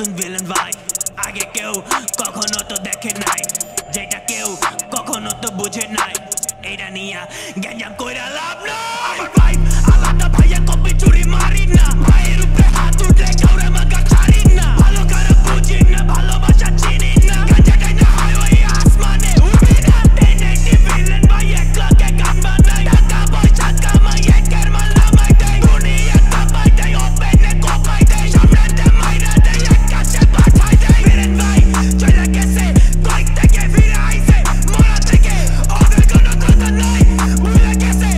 নতুন ভিলেন ভাই আগে কেউ কখনো তো দেখে নাই যেটা কেউ কখনো তো বুঝে নাই এটা নিয়া গ্যাঞ্জাম কইরা লাভ না আমার ভাইব আলাদা ভাইয়া কপি চুরি মারি না ভাইয়ের উপরে হাত উঠলে কাউরে মাগা ছাড়ি না ভালো খারাপ বুঝি না ভালোবাসা চিনি না গাঞ্জাটাই না হয় ওই আসমানে উড়ি না টেনেটি ভিলেন ভাই এক লাখে গান বানাই টাকা পয়সা কামাই একের মাল নামাই দেয় দুনিয়া কাপাই দেয় ওপেনে কোপাই দেয় সামনেতে মাইরা দেয় এক কাছে পাঠাই দেয় ভিলেন ভাই চলে গেছে কয়েক থেকে ফিরে আইছে মরা থেকে ওদের কোনো কথা নাই ভুলে গেছে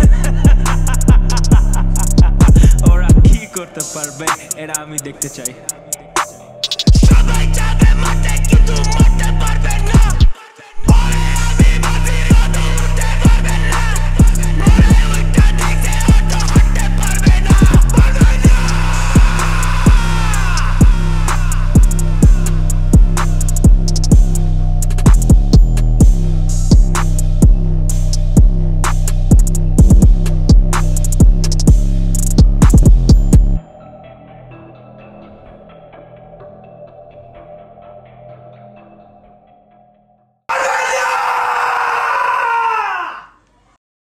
ওরা কি করতে পারবে এটা আমি দেখতে চাই।